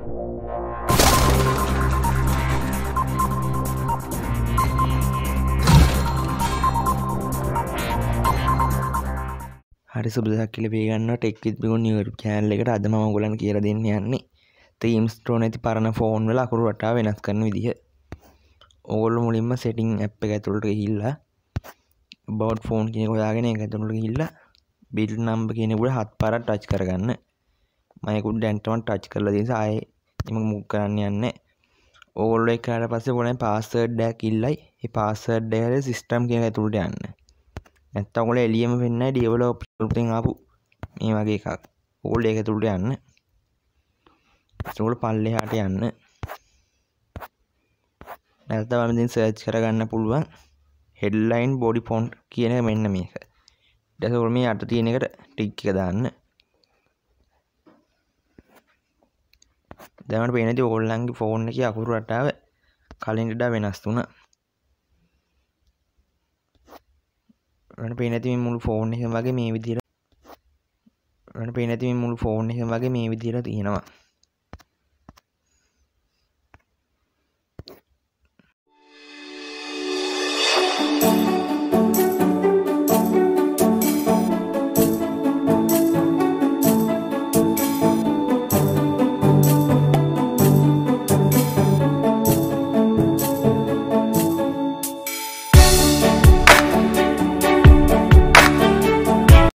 හරි සුබදයක් කියලා පිළිගන්නවා tech with Bigun YouTube channel එකට. අද මම ඔයගොල්ලන්ට කියලා දෙන්න යන්නේ themes store නැති පරණ ෆෝන් වල අකුරු රටාව වෙනස් කරන විදිහ. ඔයගොල්ලෝ මුලින්ම setting app එක ඇතුළට ගිහිල්ලා about phone කියන එක හොයාගෙන ඒක ඇතුළට ගිහිල්ලා build number කියන එක උඩ 7 පාරක් touch කරගන්න. මම ඒක උඩ දැන් තමයි touch කරලා තියෙන නිසා ආයේ මම move කරන්න යන්නේ. ඔයගොල්ලෝ ඒක කරලා පස්සේ ඔයගොල්ලන් password එකක් ඉල්ලයි. ඒ password එකේ system කියන එක ඇතුළට යන්න. නැත්තම් ඔයගොල්ලෝ එළියෙම වෙන්නේ developer එකෙන් ආපු මේ වගේ එකක්. ඔයගොල්ලෝ ඒක ඇතුළට යන්න. ඔයගොල්ලෝ පල්ලෙහාට යන්න. නැත්නම් මම දැන් search කරගන්න පුළුවන් headline body font කියන එක මෙන්න මේක. ඊට පස්සේ ඔයගොල්ලෝ මේ අත තියෙන එකට ටික් එක දාන්න. දැන් මට පේන්නේ ඔයගොල්ලන්ගේ ෆෝන් එකේ අකුරු රටාව කලින් වඩා වෙනස් වුණා. මට පේන්නේ නැති මේ මුළු ෆෝන් එකම වගේ මේ විදිහට තියෙනවා.